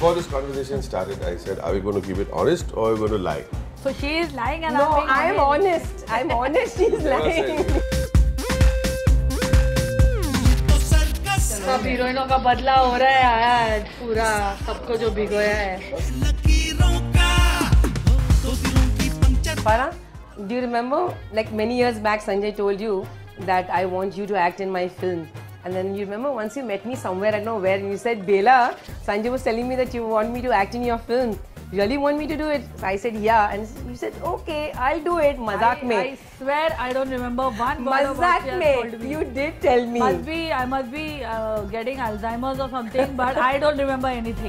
before this conversation started, I said, are we going to keep it honest or are we going to lie? So she is lying and No, I'm being honest. I'm honest. She's lying. सब हीरोइनों का बदला हो रहा है आज पूरा सबको जो भिगोया है. Farah, do you remember, like many years back, Sanjay told you that I want you to act in my film. And then you remember once you met me somewhere, I don't know where, and you said, Bela, Sanjay was telling me that you want me to act in your film. You really want me to do it? So I said, yeah. And you said, okay, I'll do it. Mazak mein. I swear I don't remember one word of what she has told me. You did tell me. I must be getting Alzheimer's or something, but I don't remember anything.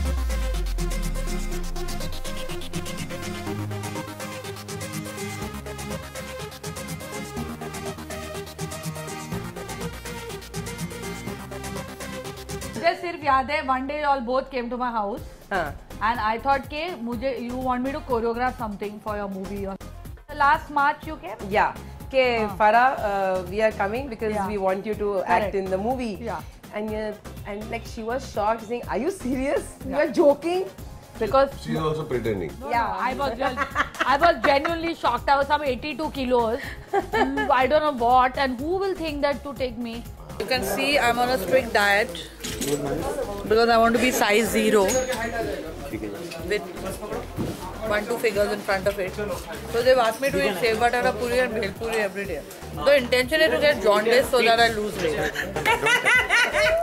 मुझे सिर्फ याद है one day you all both came to my house and I thought के मुझे you want me to choreograph something for your movie or last March you came? Yeah. Okay, Farah, we are coming because we want you to act in the movie. Yeah. And like she was shocked, saying, "Are you serious? You are joking?" Because She's also pretending. yeah, I was genuinely shocked. I was some 82 kilos. I don't know what, and who will think that to take me? You can see I'm on a strict diet because I want to be size 0 with 1-2 figures in front of it. So they've asked me to eat sev batata puri and bhel puri every day. The intention is to get jaundice so that I lose weight.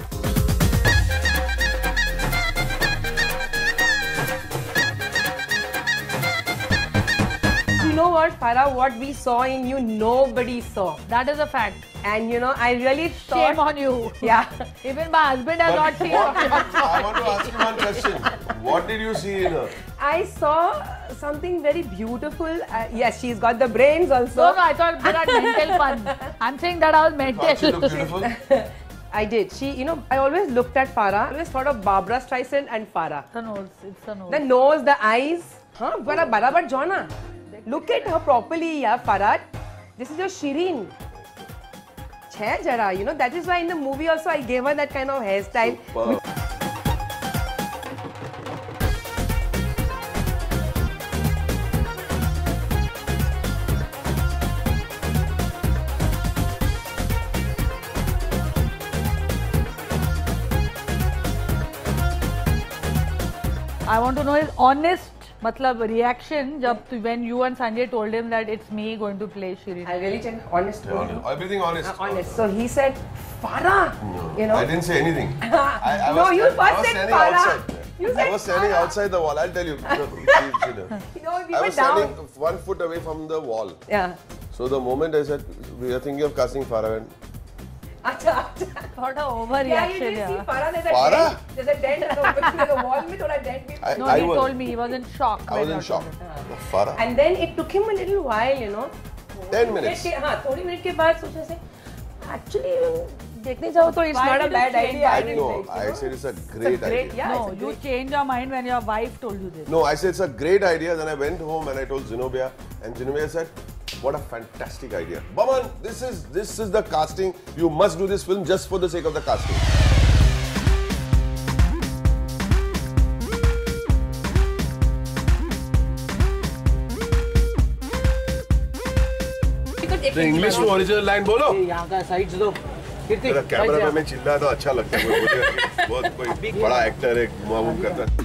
You know what, Farah? What we saw in you, nobody saw. That is a fact. And you know, I really thought. Shame on you. Yeah. Even my husband has not seen it. I want to ask you one question. What did you see in her? I saw something very beautiful. Yes, she's got the brains also. No, I thought we had mental fun. I'm saying that I was Thought she mental. looked beautiful? I did. She, you know, I always looked at Farah. I always thought of Barbara Streisand and Farah. The nose, it's the nose. The nose, the eyes. Huh? Barabar Jona. Look at her properly, yeah, Farah. This is your Shireen. Chhe jara, you know, that is why in the movie also I gave her that kind of hairstyle. Superb. I want to know his honest reaction when you and Sanjay told him that it's me going to play Shireen. I really checked honest. Everything honest. Honest. So he said, Farah. No, you know. I didn't say anything. No, you first said Farah. Outside. You said I was standing Farah. outside the wall. I'll tell you. You know, we I were was down. standing 1 foot away from the wall. Yeah. So the moment I said, we are thinking of casting Farah. And What a overreaction. Yeah, you didn't see Farah. There's a Farah? dent. There's a dent on the wall. Mein thoda dent bhi. No, I he was- told me he was in shock. I was when in I shock. told him. Farah. And then it took him a little while, you know. 10 minutes. हाँ, थोड़ी minute के बाद सोचा से actually देखने जाओ तो it's Why not a did you bad change idea. I didn't know. like, you I know. said it's a It's a great great, idea. yeah. No, it's a you great- changed your mind when your wife told you this. No, I said it's a great idea. Then I went home and I told Zenobia, and Zenobia said, "What a fantastic idea, Baman! This is the casting. You must do this film just for the sake of the casting." The English to original line बोलो. यहाँ का sides दो कीर्ति तेरा camera में चिल्ला तो अच्छा लगता है. मुझे बहुत कोई बड़ा एक्टर एक मामूम करता है.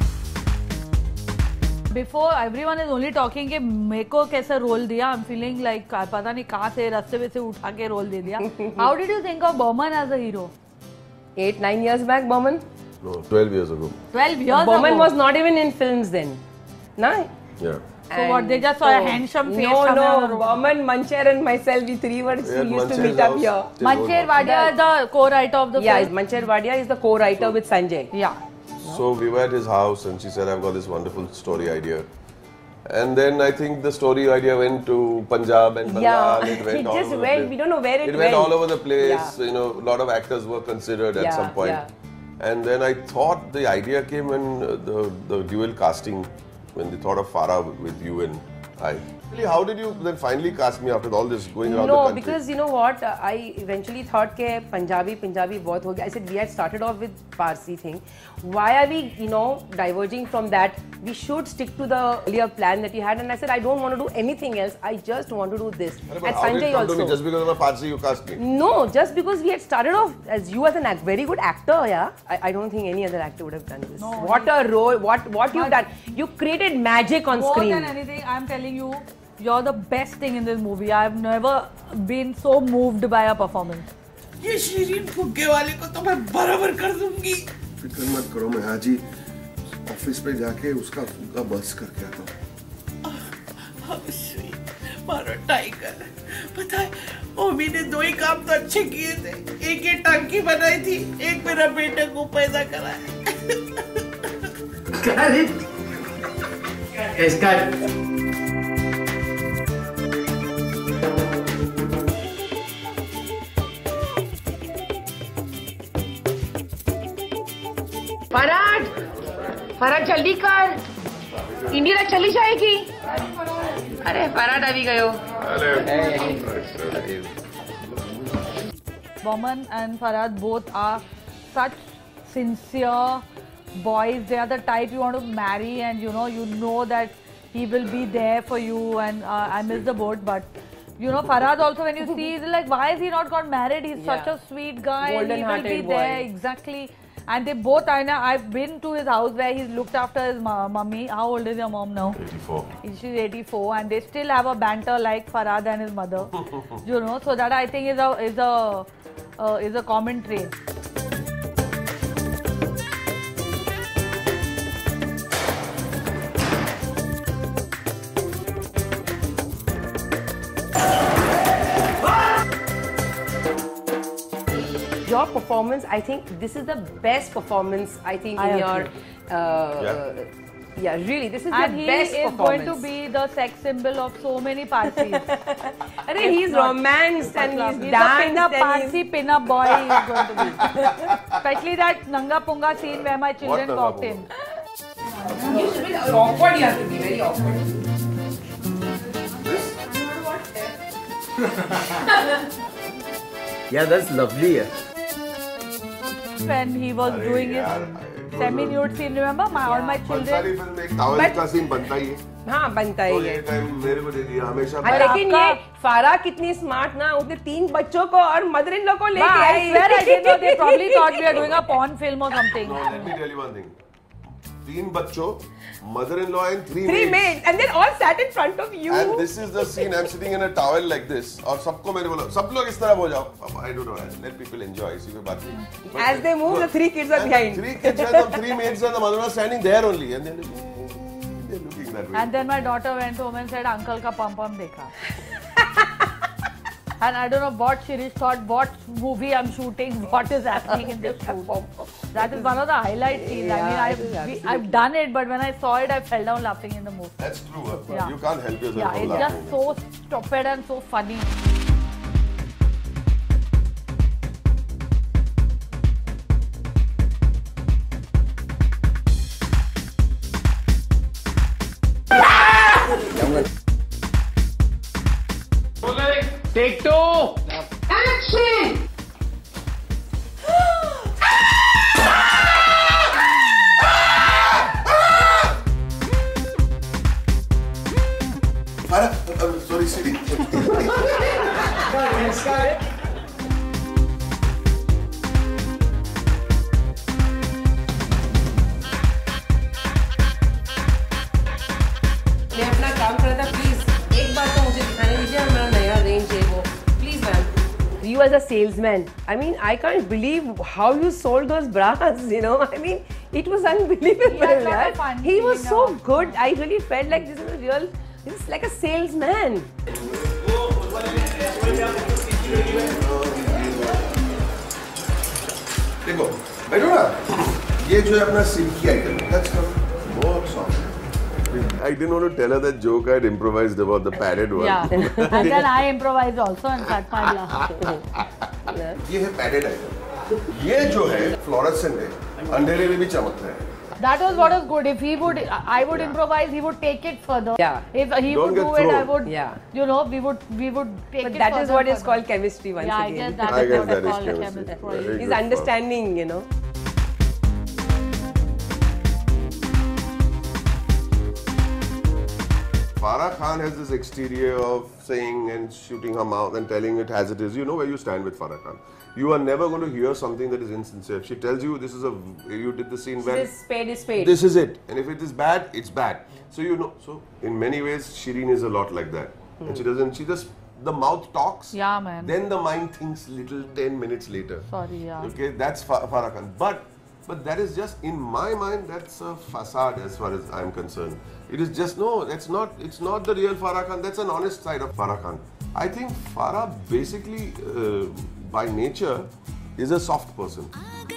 Before everyone is only talking कि मेरे को कैसा रोल दिया. I'm feeling like पता नहीं कहाँ से रास्ते में से उठा के रोल दे दिया. How did you think of Burman as a hero? 8-9 years back, Burman. No, 12 years ago. 12 years Burman ago. was not even in films then. No? Yeah. So what, they just saw a handsome face No, coming on the no. road? Burman, Mancher and myself, we three were used to Mancher's meet up house. here. Mancher Wadia is the co-writer of the Yeah, film. Mancher Wadia is the co-writer with Sanjay. Yeah. So we were at his house and she said, I've got this wonderful story idea. And then I think the story idea went to Punjab and Bengal. Yeah, It went it all just over the went, place. we don't know where it It went. went all over the place. Yeah. You know, a lot of actors were considered at Yeah, some point. yeah. And then I thought the idea came when the dual casting, when they thought of Farah with you and Hi. How did you then finally cast me after all this going around the No, country? because you know what? I eventually thought कि Punjabi बहुत हो गया. I said we had started off with Parsi thing. Why are we, diverging from that? We should stick to the earlier plan that you had. And I said I don't want to do anything else. I just want to do this. But And how did it Sanjay come to also. me? Just because I'm a Parsi, you cast me? No, just because we had started off as you as a very good actor, yeah. I don't think any other actor would have done this. No, What a role! What you've done? You created magic on More screen. than anything, I'm telling you, you're the best thing in this movie. I've never been so moved by a performance. ये शीरीन फुग्गे वाले को तो मैं बराबर कर दूंगी। फिक्र मत करो, मैं आज ही ऑफिस पे जाके उसका फुग्गा बस करके आता हूँ। मारो टाइगर। पता है, ओमी ने 2 ही काम तो अच्छे किए थे। एक ये टांकी बनाई थी, एक मेरा बेटे को पैदा कराया। Got it. It's got. फराद जल्दी कर, इंडिया चली जाएगी। अरे फराद अभी गयो। Boman and Farhad both are such sincere boys. They are the type you want to marry, and you know that he will be there for you. And I miss the boat, but Farhad also, when you see, he's like, why is he not got married? He's such a sweet guy. He will be Golden-hearted there, boy. exactly. And they both, I've been to his house where he's looked after his mummy. How old is your mom now? 84. She's 84, and they still have a banter like Farhad and his mother. So that I think is a common trait. Your performance, I think this is the best performance I think in your. Yeah, really, this is And the he best is performance. going to be the sex symbol of so many Parsis. I think he's romanced and he's He's danced a and Parsi pin-up boy he is going to be. Especially that Nanga Punga scene where my children Nanga walked Punga? in. You should be awkward, you have to be very awkward. Yeah, that's lovely. When he was doing his semi-nude scene, remember? All my children. सारी film में एक towel का scene बनता ही है। हाँ, बनता तो ही ये है। टाइम मेरे को दे दिया हमेशा। लेकिन ये फारा कितनी स्मार्ट ना, उसने 3 बच्चों को और मदर इन लॉ को लेके I I. swear I didn't know. They probably thought we are doing a porn film or something. No, let me tell you one thing. 3 बच्चों, mother-in-law and 3 3 maids. maids, and then all sat in front of you. And this is the scene. I'm sitting in a towel like this. और सबको मैंने बोला, सब लोग इस तरह हो जाओ. I don't know. Let people enjoy. इसी में बात नहीं. As they move, the 3 kids are behind. 3 kids and the 3 maids and the mother-in-law standing there only, and they're looking that way. And then my daughter went home and said, Uncle ka pum dekha. And I don't know what Shirish thought, what movie I'm shooting, what is happening in this shoot. That is one of the highlight scenes. I've done it, but when I saw it, I fell down laughing in the movie. That's true. Yeah. You can't help yourself Yeah, from it's laughing. just so stupid and so funny. Take 2. Action! Sorry, Siri. मैं अपना काम कर रहा था, please एक बार तो मुझे दिखाने दीजिए, हमारा नया रेंज है वो, please ma'am. You as a salesman, I mean, I can't believe how you sold those bras, I mean, it was unbelievable. He had lot yaar. of fun, He was so know. good. I really felt like this is like a salesman. देखो, बैठो ना. ये जो है अपना silkie item. That's बहुत soft. I didn't want to tell her that joke I had improvised about the padded one. Yeah. And then I improvised also and cut my laugh. ये है padded item. ये जो है fluorescent है, अंधेरे में भी चमकता है. That was what was good. If he would, I would improvise. He would take it further. Yeah. If he Don't would get do it, I thrown. would. Yeah. You know, we would take But it. that is further what and is further. called chemistry once Yeah, I again. guess that I is guess what that is is called chemistry. chemistry. Very He's good, understanding, you know. Farah Khan has this exterior of saying and shooting her mouth and telling it as it is. You know where you stand with Farah Khan. You are never going to hear something that is insincere. She tells you this is you did the scene well. This spade is spade. This is it. And if it is bad, it's bad. So you know. So in many ways, Shireen is a lot like that. And she just, the mouth talks. Yeah, man. Then the mind thinks little 10 minutes later. Sorry, yeah. Okay, that's Farah Khan. But that is just, in my mind, that's a facade as far as I'm concerned. It is just, no, it's not the real Farah Khan. That's an honest side of Farah Khan. I think Farah basically, by nature, is a soft person.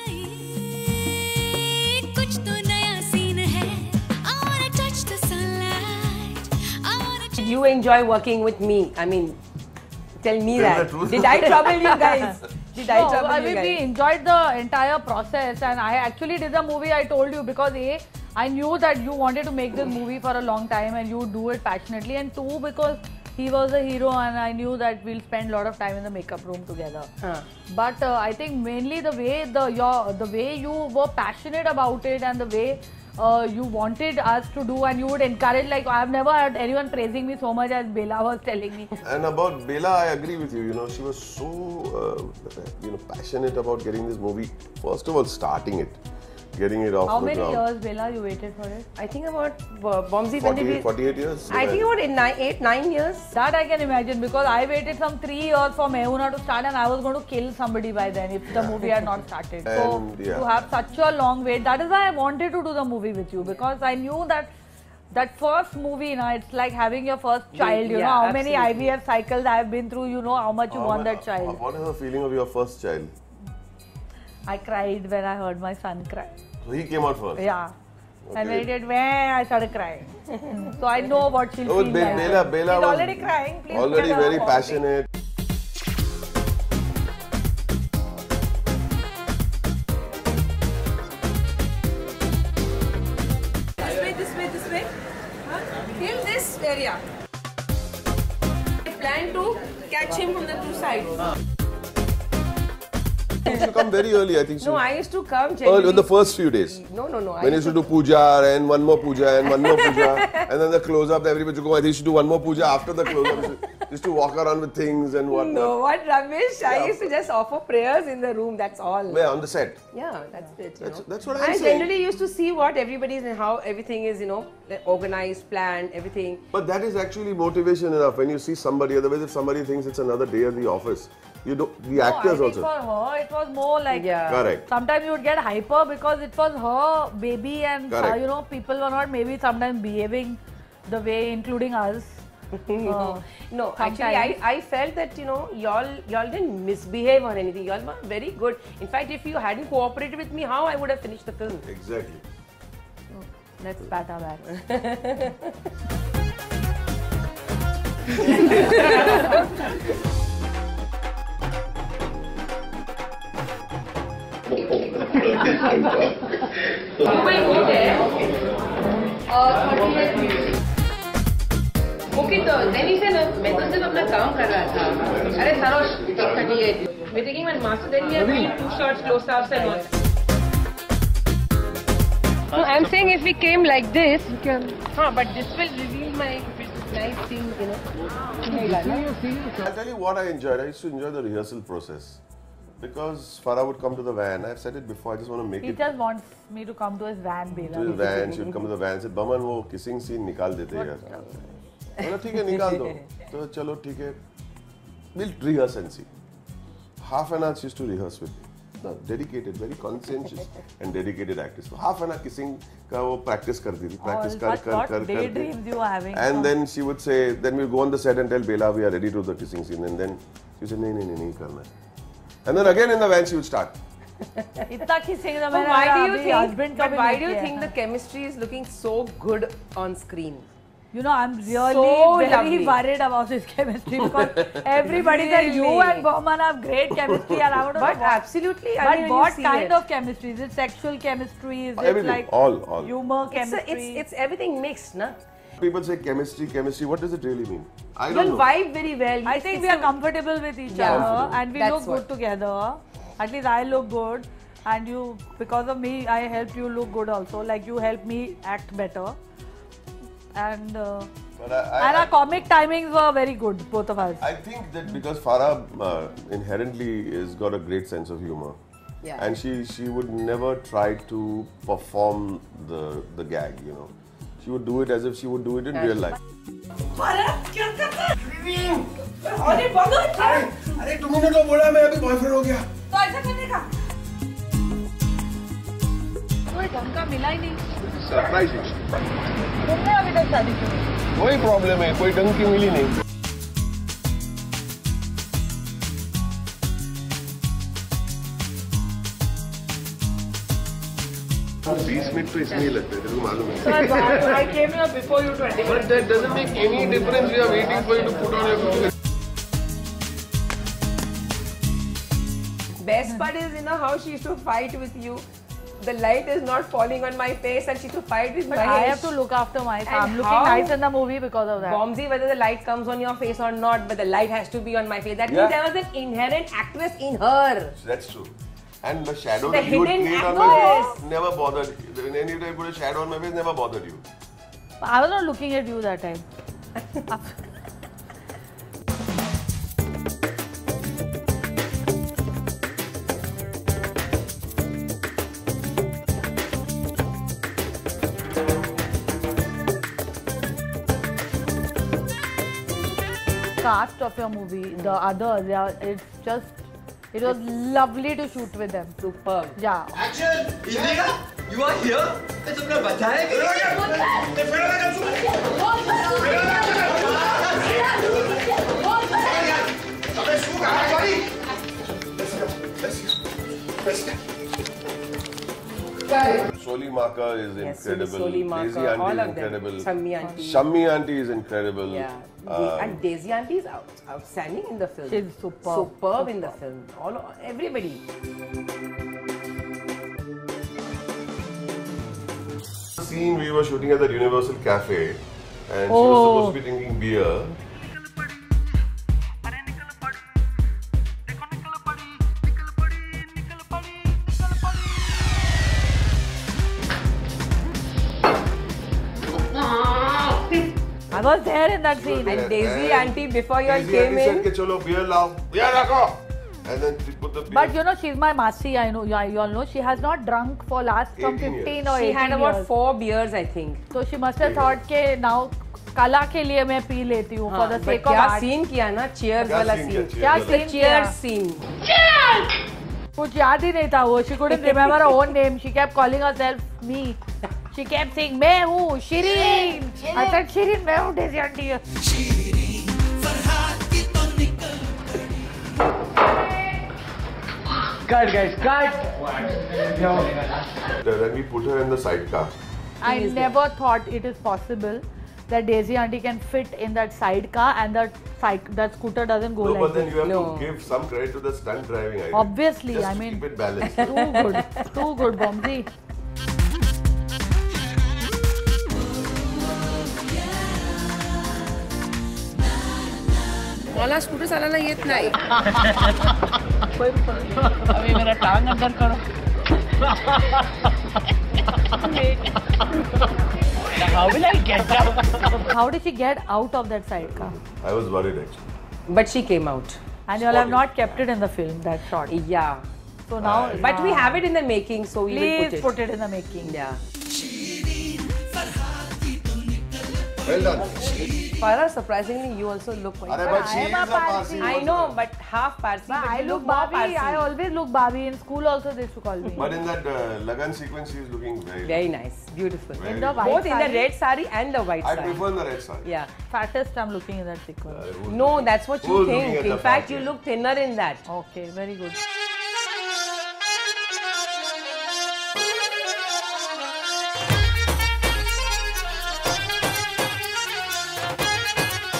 You enjoy working with me. I mean, tell me Tell that. the truth. Did I trouble you guys? Did I trouble I you mean, we guys? enjoyed the entire process, and I actually did the movie. I told you because A, I knew that you wanted to make this movie for a long time and you do it passionately, and two, because he was a hero and I knew that we'll spend a lot of time in the makeup room together. But I think mainly the way you were passionate about it and the way you wanted us to do, and you would encourage, like I've never heard anyone praising me so much as Bela was telling me. And about Bela, I agree with you. You know, she was so passionate about getting this movie. First of all, starting it, getting it off How the many ground. years, Bela, you waited for it? I think about Bombsy 48 years. I think about 9 years. That I can imagine, because I waited some 3 years for Mehuna to start and I was going to kill somebody by then if the movie had not started. So And, yeah. to have such a long wait, that is why I wanted to do the movie with you, because I knew that first movie, it's like having your first child. You know how many absolutely. IVF cycles I have been through. You know how much you want that child. What is the feeling of your first child? I cried when I heard my son cry. So he came out first. Yeah. And when Okay. he did, I started crying. So I know what she'll Oh, feel Bela like. was She's already crying. Please already get her very off. passionate. This way. Till this area. I plan to catch him from the two sides. He used to come very early, I think. No, I used to come Early, generally. in the first few days. No. When he used to do puja and one more puja and one more puja, and then the close up, everybody used to go. I think he used to do one more puja after the close up. He used to walk around with things and whatnot. No, what rubbish. I Yeah. used to just offer prayers in the room, that's all. Yeah, on the set. Yeah, that's it. That's what I'm I saying. generally used to see what everybody's and how everything is, like organized, planned, everything. But that is actually motivation enough. When you see somebody, otherwise if somebody thinks it's another day at the office, the actors I think also. for her, it was more like Correct. sometimes you would get hyper because it was her baby, and Correct. people were not maybe sometimes behaving the way, including us. No, actually, I felt that y'all didn't misbehave on anything. Y'all were very good. In fact, if you hadn't cooperated with me, how I would have finished the film? Exactly. Let's pat her back. Okay, so then he said, मैं तो सिर्फ अपना काम कर रहा था. अरे Saroj, 38. We're taking one master, then we are doing 2 shots, close-ups and all. No, I'm saying if we came like this, you can. But this will reveal my nice thing, I'll tell you what I enjoyed. I used to enjoy the rehearsal process. Because Farah would come to the van. I've said it before, I just want to make He it just wants me to come to his van, to Bela. his van. She would come to the van and say, Baman, वो kissing scene निकाल देते यार. बोला ठीक है निकाल दो. तो चलो ठीक है. We'll rehearse and see. Half an hour she used to rehearse with me. No, dedicated, very conscientious and dedicated actress. So half an hour kissing का वो practice करती थी. Practice कर daydreams you are having. And then she would say, then we'll go on the set and tell Bela we are ready to do the kissing scene. And then she would say, नहीं करना है. And then again in the van she would start. इतना kissing तो But मेरा why do you अभी think? husband का But भी why नहीं do you किया think है. the chemistry is looking so good on screen? You know, I'm really So very lovely. worried about this chemistry because everybody said you Really? and Bowman have great chemistry, and I want to But know what. absolutely, I But mean, what when you see kind it, of chemistry? Is it sexual chemistry? Is it Everything, like all. humor it's, chemistry? it's everything mixed, na? People say chemistry. What does it really mean? I You'll don't know. vibe very well. I think we are comfortable with each Yeah. other and we That's look good what. together. At least I look good, and you, because of me, I helped you look good also. Like you helped me act better, and But our comic timings were very good, both of us. I think that because Farah inherently has got a great sense of humor. Yeah. And she would never try to perform the gag, you know. She would do it as if she would do it in real life. अरे तुमने तो बोला मैं अभी boyfriend हो गया। तो ऐसा करने का कोई ढंग का मिला ही नहीं। सरप्राइजिंग। तुमने अभी तक शादी क्यों? वही प्रॉब्लम है, कोई ढंग की मिली नहीं। 20 मिनट तो इसमें ही लगते हैं, तेरे को मालूम है। I came here before you 20 minutes. But that doesn't make any difference. We are waiting for you to put on your clothes. Best part is, you know, how she used to fight with you. The light is not falling on my face, and she used to fight with But Mahesh. I have to look after myself. And I'm looking how- nice in the movie because of that. Bomsey, whether the light comes on your face or not, but the light has to be on my face. That Yeah. means there was an inherent actress in her. That's true. And the shadow The that you would hidden create on my actress. face never bothered. Any time you put a shadow on my face, never bothered you. I was not looking at you that time. Cast of your movie, the others, yeah, it was lovely to shoot with them. Superb. Yeah. Action! Indira, you are here? तो तुमने बचाया कि अबे शू कहाँ है sorry? Soli Maka is Yes, incredible. Soli Maka, Daisy Aunty all is of them. incredible. Shammi Aunty. Shammi Aunty is incredible. Yeah. And Daisy Aunty is outstanding in the film. She's superb. Superb in the film. Everybody. Scene we were shooting at the Universal Cafe, and she was supposed to be drinking beer. I was there in that scene. And Daisy Aunty, before you all Daisy came Aunty said in, कि चलो beer लाओ, beer रखो, and then she put the beer. But you know, she's my Masi, I know, you all know. She has not drunk for last from 18 15 years. or 18 she had about years. 4 beers, I think. So she must have thought कि now कला के लिए मैं P लेती हूँ for the But sake of क्या art. scene किया ना? Cheers क्या वाला scene scene. किया? क्या Cheers scene किया? Cheers scene. कुछ याद ही नहीं था वो. She couldn't remember her own name. She kept calling herself me. She kept saying मैं हूँ शिरीन. I said शिरीन मैं हूँ Daisy Aunty. Cut, guys, cut! Then we put her in the sidecar. I never thought it is possible that Daisy Aunty can fit in that sidecar and that scooter doesn't go No, like but then this. you have No. to give some credit to the stunt driving. I think. Obviously, Just I to mean, keep it balanced. too good, Bomsey. मला scooter चालायला येत नाही. अभी मेरा टांग अंदर करो. How will I get out? How did she get out of that sidecar? I was worried actually. But she came out. And you all have not kept it in the film, that shot. Yeah. So now, But we have it in the making, so we will please put it in the making. Yeah. Well done. Farah, surprisingly, you also look quite. Arey, but she I is am a a Parsi. I know, but half Parsi. But but I you look more Barbie. Parsi. I always look Barbie. In school also they used to call me. But in that Lagan sequence, she is looking very. Very nice, beautiful. Very In the good. white Both in the saree, red sari and the white I sari. prefer the red side. Yeah. fattest I'm looking in that sequence. No, that's what you Who's looking think. at In the fact, party? you look thinner in that. Okay, very good.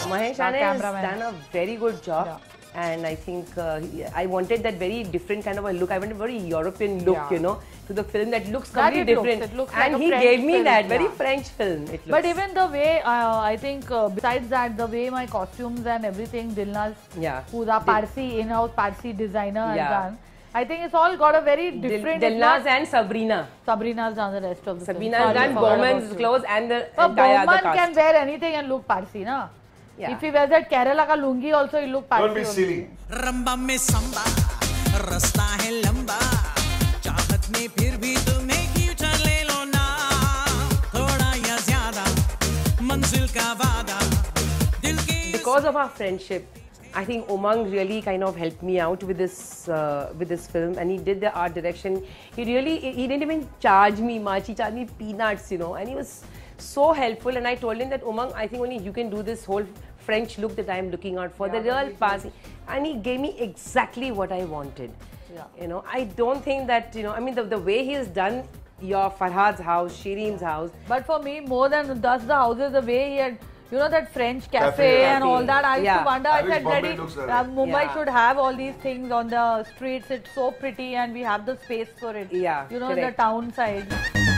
Mahesh our Anand has cameraman. done a very good job. And I think I wanted that very different kind of a look. I wanted a very European look, Yeah. you know, to the film that looks That completely it looks. different. It looks and like a he French gave me film, that very yeah. French film. It looks. But even the way, I think, besides that, the way my costumes and everything, Dilnaz, who's our Parsi, in-house Parsi designer, has done. I think it's all got a very different... Dilnaz and Sabrina. Sabrina's done the rest of the Sabrina's film. Done Bowman's clothes and the Bowman can wear anything and look Parsi, na? Yeah. If he wears that Kerala ka lungi also, he look Parsi. Don't be silly. रंबा में संबा रास्ता है लंबा चाहत में फिर भी तुम्हें क्यों चले लो ना थोड़ा या ज्यादा मंजिल का वादा दिल के Because of our friendship, I think Umang really kind of helped me out with this film, and he did the art direction. He didn't even charge me much. He charged me peanuts, you know, and he was so helpful. And I told him that Umang, I think only you can do this whole French look that I am looking out for, the real Parsi. And he gave me exactly what I wanted. Yeah. You know, I don't think that, you know, I mean, the way he has done your Farhad's house, Shireen's house. But for me, more than just the houses, the way he had, you know, that French cafe and all that, I used to wonder, I said, Daddy, Mumbai should have all these things on the streets. It's so pretty and we have the space for it. Yeah, you know, the town side.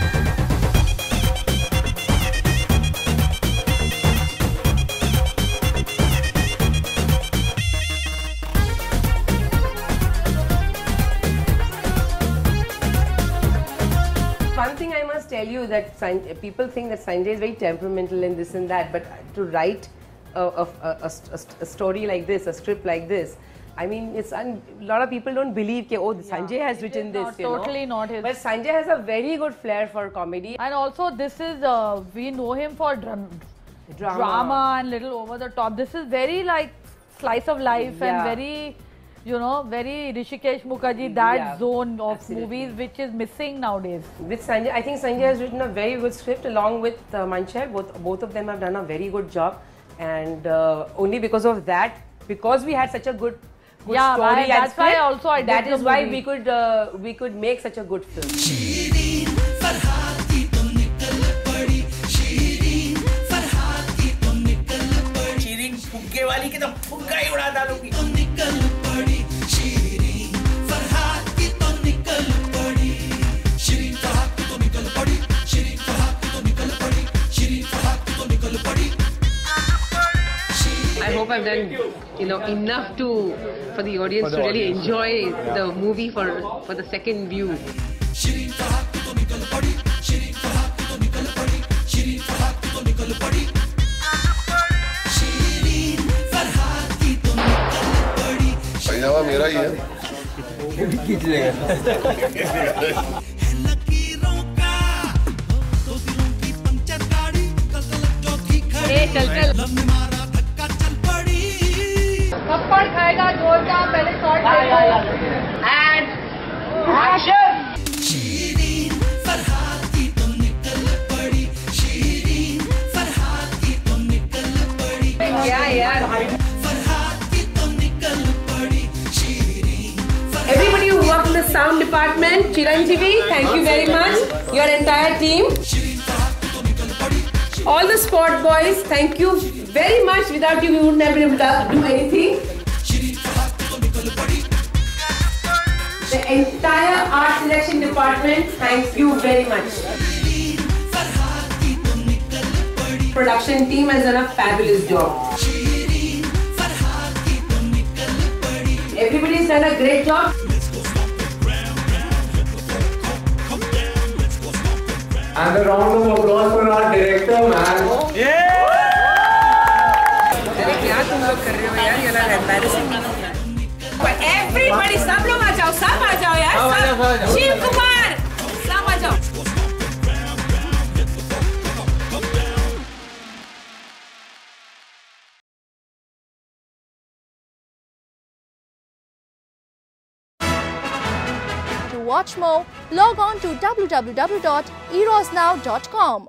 One thing I must tell you that people think that Sanjay is very temperamental and this and that, but to write a story like this, a script like this, I mean, a lot of people don't believe that, oh, Sanjay has written this. Totally not his. But Sanjay has a very good flair for comedy. And also, this is, we know him for drama and little over the top. This is very like slice of life and very, you know, very Rishikesh Mukherjee, that zone of movies which is missing nowadays. With Sanjay, I think Sanjay has written a very good script along with Manchal. Both of them have done a very good job, and only because of that, because we had such a good story and that's script, why also I did that the is why movie. we could make such a good film. Shireen फुग्गे वाली की तो फुग्गा ही उड़ा डालूंगी I hope I've done, you know, enough for the audience to really enjoy the movie for the second view. पैजामा मेरा ही है खींच लेगा थप्पड़ खाएगा जोर का पहले शॉट लेगा And action! Yeah, yeah. Everybody who worked in the sound department, Chiranjeevi, thank you very much. Your entire team. All the sport boys, thank you very much. Without you, we wouldn't have been able to do anything. The entire art selection department, thank you very much. Production team has done a fabulous job. Everybody's done a great job. And a round of applause for our director, man. Everybody, सब लोग आ जाओ यार. शिव कुमार, सब आ जाओ. To watch more, log on to www.erosnow.com.